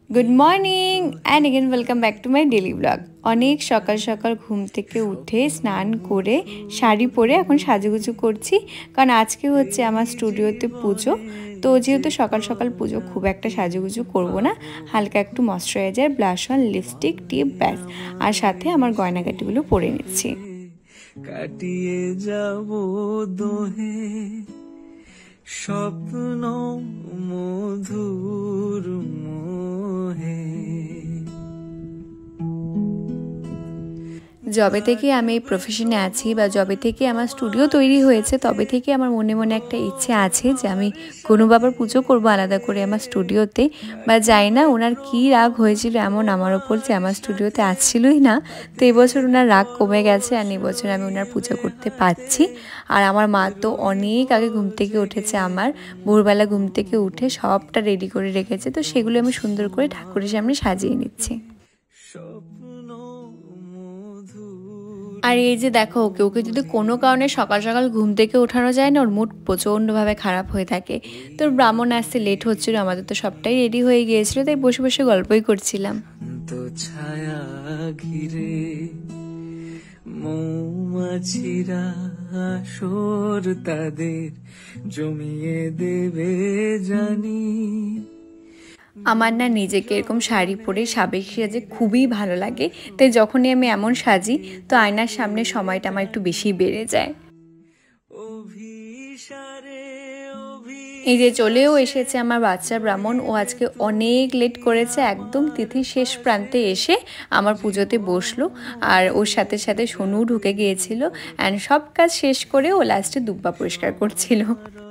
Good morning and again welcome back to my daily vlog. अनेक सकाल सकाल घुम থেকে উঠে স্নান করে শাড়ি পরে এখন সাজুগুজু করছি, কারণ আজকে হচ্ছে আমার স্টুডিওতে পুজো। তো যেহেতু সকাল সকাল পুজো, খুব একটা সাজুগুজু করব না, হালকা একটু ময়শ্চারাইজার, ব্লাশ অন, লিপস্টিক, টিপ, ব্যাস, আর সাথে আমার গয়নাগাটিগুলো পরে নিচ্ছি। কাটিয়ে যাব দোহে স্বপ্ন মধুর মোহে। যবে থেকে আমি এই প্রফেশনে আছি বা যবে থেকে আমার স্টুডিও তৈরি হয়েছে, তবে থেকে আমার মনে মনে একটা ইচ্ছে আছে যে আমি কোনো বাবার পুজো করব আলাদা করে আমার স্টুডিওতে। বা যাই না ওনার কী রাগ হয়েছিল এমন আমার ওপর যে আমার স্টুডিওতে আসছিলই না। তো এবছর ওনার রাগ কমে গেছে, আর এবছর আমি ওনার পুজো করতে পারছি। আর আমার মা তো অনেক আগে ঘুম থেকে উঠেছে, আমার ভোরবেলা ঘুম থেকে উঠে সবটা রেডি করে রেখেছে। তো সেগুলো আমি সুন্দর করে ঠাকুরের সামনে সাজিয়ে নিচ্ছি। আর এই যে দেখো, ওকে ওকে যদি কোনো কারণে সকাল সকাল ঘুম থেকে ওঠানো যায় না, ওর মুড প্রচণ্ডভাবে খারাপ হয়ে থাকে। তো ব্রাহ্মণ আসতে লেট হচ্ছিল, আমাদের তো সবটাই রেডি হয়ে গিয়েছিল, তাই বসে বসে গল্পই করছিলাম। তো ছায়া ঘিরে মৌমাছিরা আসর তাদের জমিয়ে দেবে জানি। আমার না নিজেকে এরকম শাড়ি পরে সাবেক সাজে খুবই ভালো লাগে, তাই যখনই আমি এমন সাজি তো আয়নার সামনে সময়টা আমার একটু বেশি বেড়ে যায়। এই যে চলেও এসেছে আমার বাচ্চা ব্রাহ্মণ, ও আজকে অনেক লেট করেছে, একদম তিথির শেষ প্রান্তে এসে আমার পুজোতে বসলো। আর ওর সাথে সাথে সোনু ঢুকে গিয়েছিল, অ্যান্ড সব কাজ শেষ করে ও লাস্টে দুব্বা পরিষ্কার করছিল।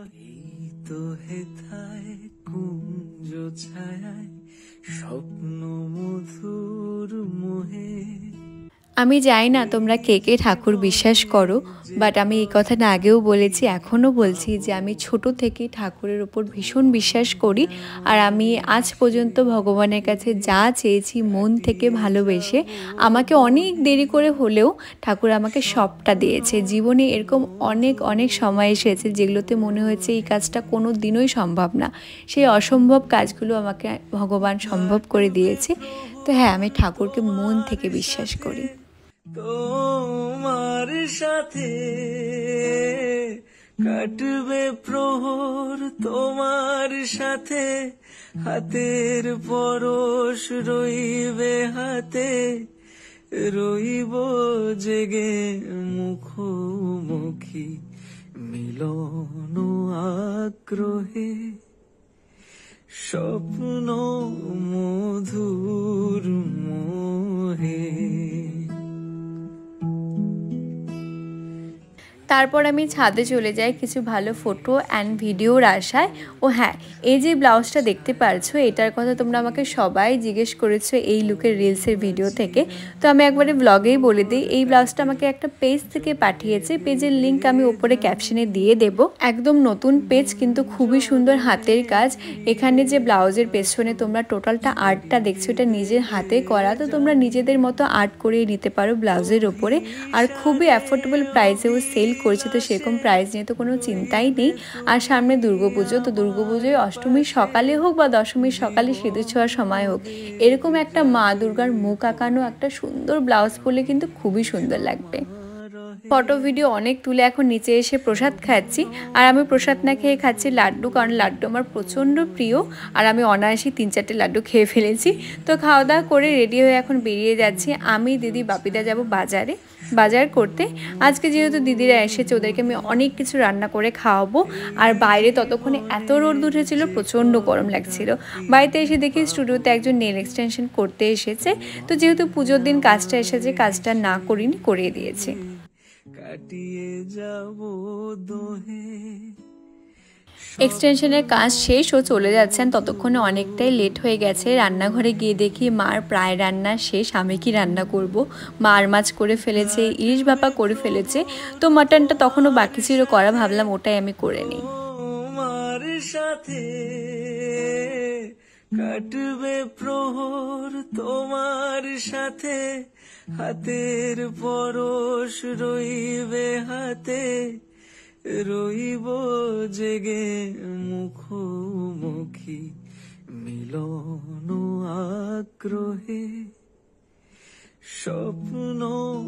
আমি জানি না তোমরা কে কে ঠাকুর বিশ্বাস করো, বাট আমি এই কথাটা আগেও বলেছি, এখনও বলছি যে আমি ছোট থেকে ঠাকুরের ওপর ভীষণ বিশ্বাস করি। আর আমি আজ পর্যন্ত ভগবানের কাছে যা চেয়েছি মন থেকে ভালোবেসে, আমাকে অনেক দেরি করে হলেও ঠাকুর আমাকে সবটা দিয়েছে। জীবনে এরকম অনেক অনেক সময় এসেছে যেগুলোতে মনে হয়েছে এই কাজটা কোনো দিনই সম্ভব না, সেই অসম্ভব কাজগুলো আমাকে ভগবান সম্ভব করে দিয়েছে। তো হ্যাঁ, আমি ঠাকুরকে মন থেকে বিশ্বাস করি। তোমার সাথে কাটবে প্রহর, তোমার সাথে হাতের পরশ রইবে হাতে, রইব জেগে মুখোমুখি মিলন আগ্রহে, স্বপ্ন মধুর মোহে। তারপর আমি ছাদে চলে যাই কিছু ভালো ফটো অ্যান্ড ভিডিওর আশায়। ও হ্যাঁ, এই যে ব্লাউজটা দেখতে পারছো, এটার কথা তোমরা আমাকে সবাই জিজ্ঞেস করেছো এই লুকের রিলসের ভিডিও থেকে। তো আমি একবারে ব্লগেই বলে দিই, এই ব্লাউজটা আমাকে একটা পেজ থেকে পাঠিয়েছে, পেজের লিঙ্ক আমি ওপরে ক্যাপশনে দিয়ে দেব। একদম নতুন পেজ, কিন্তু খুবই সুন্দর হাতের কাজ। এখানে যে ব্লাউজের পেছনে তোমরা টোটালটা আর্টটা দেখছো, এটা নিজের হাতে করা। তো তোমরা নিজেদের মতো আর্ট করিয়ে নিতে পারো ব্লাউজের ওপরে, আর খুবই অ্যাফোর্ডেবল প্রাইসেও সেল করছে। তো সেরকম প্রাইস নিয়ে তো কোনো চিন্তাই নেই। আর সামনে দুর্গাপুজো, তো দুর্গাপুজোয় অষ্টমীর সকালে হোক বা দশমীর সকালে সিঁদুর ছোঁয়ার সময় হোক, এরকম একটা মা দুর্গার মুখ আঁকানো একটা সুন্দর ব্লাউজ পরলে কিন্তু খুবই সুন্দর লাগবে। ফটো ভিডিও অনেক তুলে এখন নিচে এসে প্রসাদ খাচ্ছি। আর আমি প্রসাদ না খেয়ে খাচ্ছি লাড্ডু, কারণ লাড্ডু আমার প্রচণ্ড প্রিয়। আর আমি অনায়াসে 3-4টে লাড্ডু খেয়ে ফেলেছি। তো খাওয়া দাওয়া করে রেডি হয়ে এখন বেরিয়ে যাচ্ছি। আমি, দিদি, বাপিদা যাব বাজার করতে। আজকে যেহেতু দিদিরা এসেছে, ওদেরকে আমি অনেক কিছু রান্না করে খাওয়াবো। আর বাইরে ততক্ষণে এত রোদ উঠেছিল, প্রচণ্ড গরম লাগছিল। বাড়িতে এসে দেখি স্টুডিওতে একজন নেল এক্সটেনশন করতে এসেছে। তো যেহেতু পুজোর দিন কাজটা এসেছে, কাজটা না করিনি, করিয়ে দিয়েছে। কাটিয়ে যাব দোহে। এক্সটেনশনের কাজ শেষ, ও চলে যাচ্ছেন, ততক্ষণে অনেকটাই লেট হয়ে গেছে। রান্নাঘরে গিয়ে দেখি মার প্রায় রান্না শেষ। আমি কি রান্না করব? মার মাছ করে ফেলেছে, ইলিশ ভাপা করে ফেলেছে। তো মাটনটা তখনও বাকি ছিল করা, ভাবলাম ওটাই আমি করে নিই। মার সাথে কাটবে প্রহর, তোমার সাথে হাতের পরশ রইবে হাতে, রইব জেগে মুখোমুখি মিলন আগ্রহে স্বপ্ন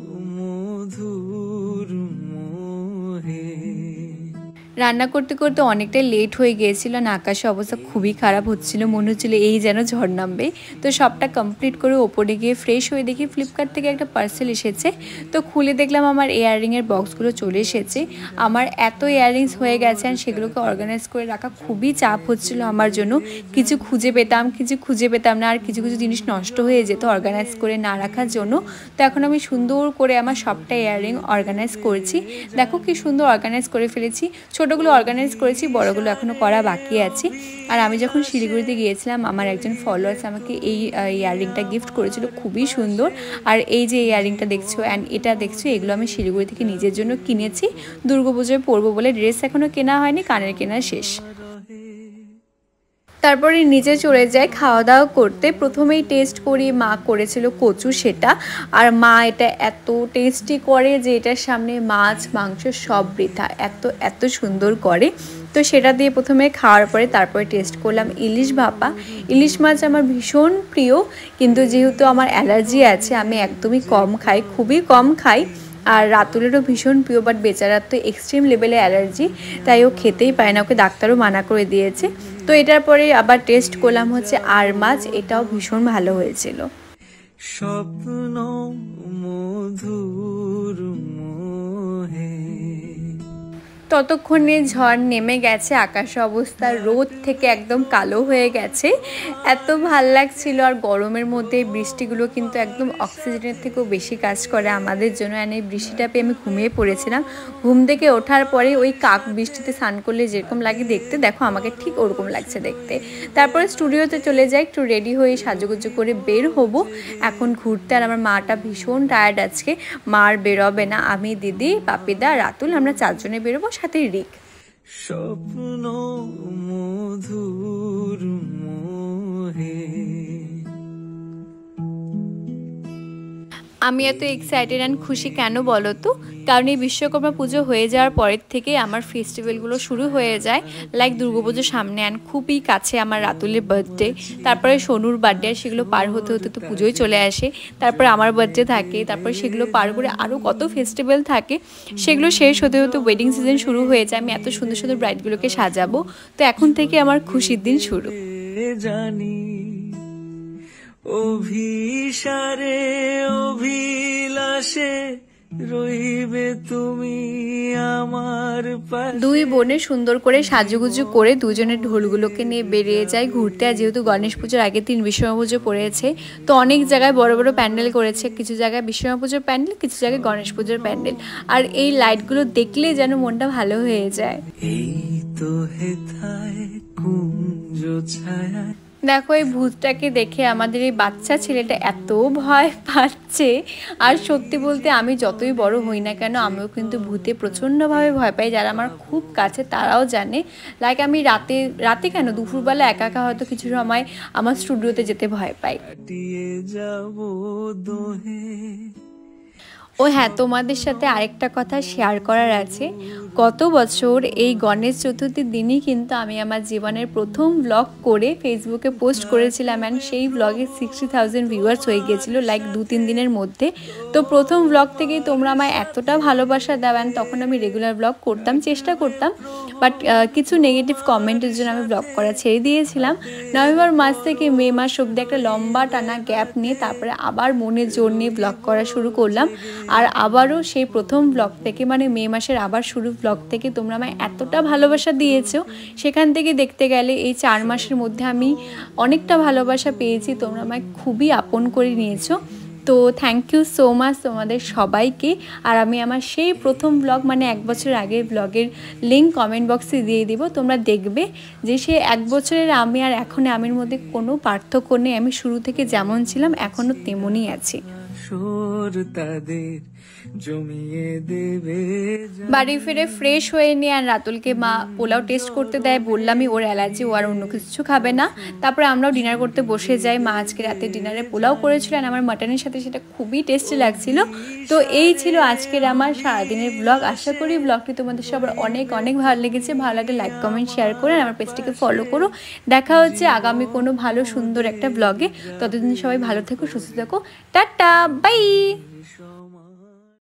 মধুর মোহে। রান্না করতে করতে অনেকটাই লেট হয়ে গিয়েছিল, না আকাশের অবস্থা খুবই খারাপ হচ্ছিল, মনে হচ্ছিলো এই যেন ঝড় নামবে। তো সবটা কমপ্লিট করে ওপরে গিয়ে ফ্রেশ হয়ে দেখি ফ্লিপকার্ট থেকে একটা পার্সেল এসেছে। তো খুলে দেখলাম আমার ইয়াররিংয়ের বক্সগুলো চলে এসেছে। আমার এত ইয়াররিংস হয়ে গেছে আর সেগুলোকে অর্গানাইজ করে রাখা খুবই চাপ হচ্ছিল আমার জন্য। কিছু খুঁজে পেতাম না, আর কিছু কিছু জিনিস নষ্ট হয়ে যেত অর্গানাইজ করে না রাখার জন্য। তো এখন আমি সুন্দর করে আমার সবটা ইয়াররিং অর্গানাইজ করেছি। দেখো কি সুন্দর অর্গানাইজ করে ফেলেছি। ছোটোগুলো অর্গানাইজ করেছি, বড়গুলো এখনও করা বাকি আছে। আর আমি যখন শিলিগুড়িতে গিয়েছিলাম আমার একজন ফলোয়ার্স আমাকে এই ইয়াররিংটা গিফট করেছিল, খুবই সুন্দর। আর এই যে ইয়াররিংটা দেখছো অ্যান্ড এটা দেখছো, এগুলো আমি শিলিগুড়ি থেকে নিজের জন্য কিনেছি। দুর্গাপুজোয় পরবো বলে, ড্রেস এখনও কেনা হয়নি, কানের কেনা শেষ। তারপরে নিচে চলে যাই খাওয়া দাওয়া করতে। প্রথমেই টেস্ট করি, মা করেছিল কচু সেটা। আর মা এটা এত টেস্টি করে যে এটার সামনে মাছ মাংস সব বৃথা, এত সুন্দর করে। তো সেটা দিয়ে প্রথমে খাওয়ার পরে তারপরে টেস্ট করলাম ইলিশ ভাপা। ইলিশ মাছ আমার ভীষণ প্রিয়, কিন্তু যেহেতু আমার অ্যালার্জি আছে আমি একদমই কম খাই, খুবই কম খাই। আর রাতুলেরও ভীষণ প্রিয়, বাট বেচারার তো এক্সট্রিম লেভেলে অ্যালার্জি, তাই ও খেতেই পায় না, ওকে ডাক্তারও মানা করে দিয়েছে। তো এটার পরে আবার টেস্ট করলাম হচ্ছে আর মাছ, এটাও ভীষণ ভালো হয়েছিল। স্বপ্ন মধুর মোহে। ততক্ষণে ঝড় নেমে গেছে, আকাশের অবস্থা রোদ থেকে একদম কালো হয়ে গেছে। এত ভাল লাগছিল। আর গরমের মধ্যে এই বৃষ্টিগুলো কিন্তু একদম অক্সিজেনের থেকেও বেশি কাজ করে আমাদের জন্য। আর এই বৃষ্টিটা পেয়ে আমি ঘুমিয়ে পড়েছিলাম। ঘুম থেকে ওঠার পরে ওই কাক বৃষ্টিতে স্নান করলে যেরকম লাগে দেখতে, দেখো আমাকে ঠিক ওরকম লাগছে দেখতে। তারপরে স্টুডিওতে চলে যাই, একটু রেডি হয়ে সাজুগুজু করে বের হব এখন ঘুরতে। আর আমার মাটা ভীষণ টায়ার্ড আজকে, মার বেরোবে না, আমি দিদি পাপিদা রাতুল আমরা চারজনে বেরোবো, সাথে রিক। স্বপ্ন মধুর মোহে। আমি এত এক্সাইটেড অ্যান্ড খুশি কেন বলো তো? কারণ এই বিশ্বকর্মা পুজো হয়ে যাওয়ার পরের থেকে আমার ফেস্টিভ্যালগুলো শুরু হয়ে যায়। লাইক দুর্গাপুজো সামনে অ্যান্ড খুবই কাছে আমার রাতুলের বার্থডে, তারপরে সোনুর বার্থডে, আর সেগুলো পার হতে হতে তো পুজোই চলে আসে। তারপরে আমার বার্থডে থাকে, তারপরে সেগুলো পার করে আরও কত ফেস্টিভ্যাল থাকে, সেগুলো শেষ হতে হতে ওয়েডিং সিজন শুরু হয়ে যায়। আমি এত সুন্দর সুন্দর ব্রাইডগুলোকে সাজাবো, তো এখন থেকে আমার খুশির দিন শুরু। জানি অভিসারে অভিলাষে রইবে তুমি আমার পাশে। দুই বোনে সুন্দর করে সাজুগুজু করে দুজনের ঢোলগুলোকে নিয়ে বেরিয়ে যায় ঘুরতে। আর যেহেতু গণেশ পুজোর আগের দিন বিশ্বকর্মা পুজো পড়েছে, তো অনেক জায়গায় বড় বড় প্যান্ডেল করেছে, কিছু জায়গায় বিশ্বকর্মা পুজোর প্যান্ডেল, কিছু জায়গায় গণেশ পুজোর প্যান্ডেল। আর এই লাইটগুলো দেখলে যেন মনটা ভালো হয়ে যায়। এই তো হেথায় কুঞ্জ ছায়া। দেখো এই ভূতটাকে দেখে আমাদের এই বাচ্চা ছেলেটা এত ভয় পাচ্ছে। আর সত্যি বলতে আমি যতই বড় হই না কেন আমিও কিন্তু ভূতে প্রচণ্ডভাবে ভয় পাই। যারা আমার খুব কাছে তারাও জানে। লাইক আমি রাতে কেন দুপুরবেলা একা একা হয়তো কিছু সময় আমার স্টুডিওতে যেতে ভয় পাই। ও হ্যাঁ, তোমাদের সাথে আরেকটা কথা শেয়ার করার আছে। গত বছর এই গণেশ চতুর্থীর দিনই কিন্তু আমি আমার জীবনের প্রথম ব্লগ করে ফেসবুকে পোস্ট করেছিলাম, অ্যান্ড সেই ব্লগে 60,000 ভিউয়ার্স হয়ে গিয়েছিলো লাইক 2-3 দিনের মধ্যে। তো প্রথম ব্লগ থেকেই তোমরা আমায় এতটা ভালোবাসা দাও, অ্যান্ড তখন আমি রেগুলার ব্লগ করতাম, চেষ্টা করতাম, বাট কিছু নেগেটিভ কমেন্টের জন্য আমি ব্লগ করা ছেড়ে দিয়েছিলাম। নভেম্বর মাস থেকে মে মাস অবধি একটা লম্বা টানা গ্যাপ নিয়ে তারপরে আবার মনে জোর নিয়ে ব্লগ করা শুরু করলাম। আর আবারও সেই প্রথম ব্লগ থেকে, মানে মে মাসের আবার শুরু ব্লগ থেকে তোমরা আমায় এতটা ভালোবাসা দিয়েছো। সেখান থেকে দেখতে গেলে এই 4 মাসের মধ্যে আমি অনেকটা ভালোবাসা পেয়েছি, তোমরা আমায় খুবই আপন করে নিয়েছো। তো থ্যাংক ইউ সো মাচ তোমাদের সবাইকে। আর আমি আমার সেই প্রথম ব্লগ, মানে 1 বছর আগের ব্লগের লিঙ্ক কমেন্ট বক্সে দিয়ে দিব, তোমরা দেখবে যে সে 1 বছরের আমি আর এখন আমির মধ্যে কোনো পার্থক্য নেই। আমি শুরু থেকে যেমন ছিলাম এখনও তেমনই আছি। আসর তাদের জমিয়ে দেবে বাড়ি ফিরে ফ্রেশ হয়ে নিয়ে আর রাতুলকে মা পোলাও টেস্ট করতে দেয়। বললামই ওর অ্যালার্জি, ও আর অন্য কিছু খাবে না। তারপরে আমরাও ডিনার করতে বসে যাই। মা আজকে রাতে ডিনারে পোলাও করেছিলেন আমার মাটনের সাথে, সেটা খুবই টেস্টি লাগছিল। তো এই ছিল আজকের আমার সারাদিনের ব্লগ। আশা করি ব্লগটি তোমাদের সবার অনেক অনেক ভালো লেগেছে। ভালো লাগলে লাইক কমেন্ট শেয়ার করে আমার পেজটিকে ফলো করো। দেখা হচ্ছে আগামী কোনো ভালো সুন্দর একটা ব্লগে। ততদিন সবাই ভালো থেকো, সুস্থ থেকো। Tata, bye. সময়